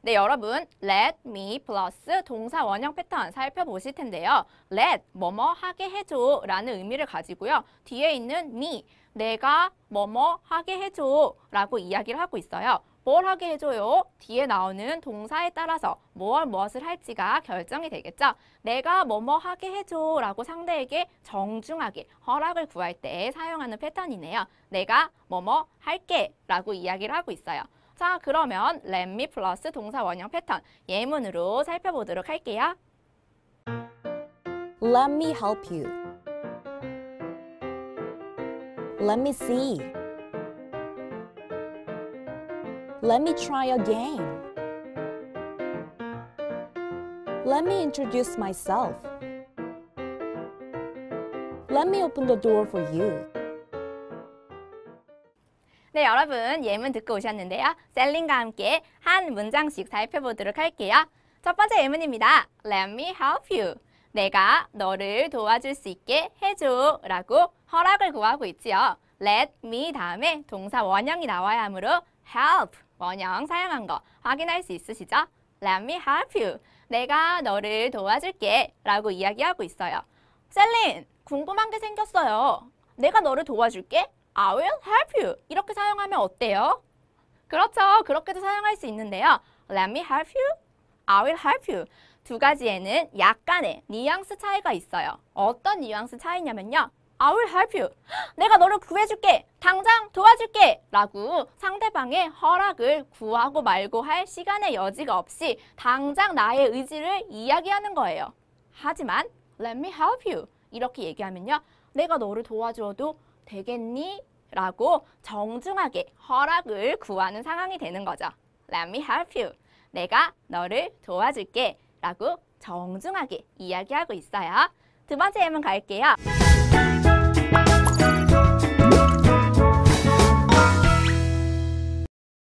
네, 여러분, let me 플러스 동사 원형 패턴 살펴보실 텐데요. let, 뭐뭐 하게 해줘 라는 의미를 가지고요. 뒤에 있는 me, 내가 뭐뭐 하게 해줘 라고 이야기를 하고 있어요. 뭘 하게 해줘요? 뒤에 나오는 동사에 따라서 무엇을 할지가 결정이 되겠죠. 내가 뭐뭐 하게 해줘 라고 상대에게 정중하게 허락을 구할 때 사용하는 패턴이네요. 내가 뭐뭐 할게 라고 이야기를 하고 있어요. 자, 그러면 let me 플러스 동사 원형 패턴 예문으로 살펴보도록 할게요. Let me help you. Let me see. Let me try again. Let me introduce myself. Let me open the door for you. 네, 여러분 예문 듣고 오셨는데요. 셀린과 함께 한 문장씩 살펴보도록 할게요. 첫 번째 예문입니다. Let me help you. 내가 너를 도와줄 수 있게 해줘 라고 허락을 구하고 있지요. Let me 다음에 동사 원형이 나와야 하므로 help 원형 사용한 거 확인할 수 있으시죠? Let me help you. 내가 너를 도와줄게 라고 이야기하고 있어요. 셀린, 궁금한 게 생겼어요. 내가 너를 도와줄게? I will help you. 이렇게 사용하면 어때요? 그렇죠. 그렇게도 사용할 수 있는데요. Let me help you. I will help you. 두 가지에는 약간의 뉘앙스 차이가 있어요. 어떤 뉘앙스 차이냐면요. I will help you. 내가 너를 구해줄게. 당장 도와줄게. 라고 상대방의 허락을 구하고 말고 할 시간의 여지가 없이 당장 나의 의지를 이야기하는 거예요. 하지만 Let me help you. 이렇게 얘기하면요. 내가 너를 도와줘도 되겠니? 라고 정중하게 허락을 구하는 상황이 되는 거죠. Let me help you. 내가 너를 도와줄게 라고 정중하게 이야기하고 있어요. 두 번째 예문 갈게요.